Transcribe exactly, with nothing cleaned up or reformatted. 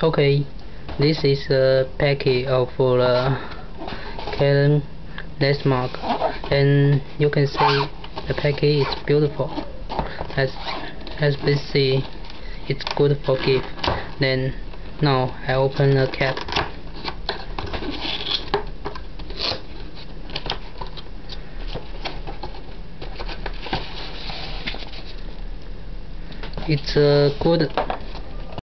Okay, this is a package of the Canon mark, and you can see the package is beautiful. As as we see, it's good for gift. Then now I open the cap. It's a good